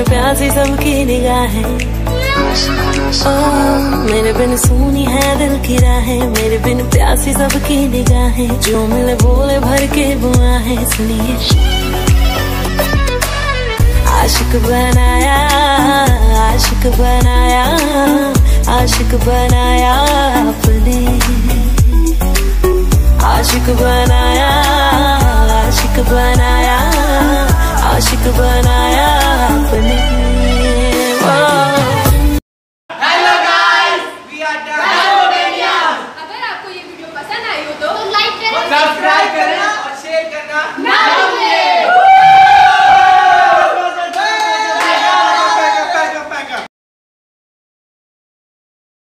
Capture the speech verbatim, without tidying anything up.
बिन प्यासी सबकी निगाहें, ओ मेरे बिन सुनी है दिल की राहें, मेरे बिन प्यासी सबकी निगाहें, जो मिले बोले भर के बुआहें। सुनिए आशिक बनाया, आशिक बनाया, आशिक बनाया आपने, आशिक बनाया, आशिक बनाया, आशिक बनाया।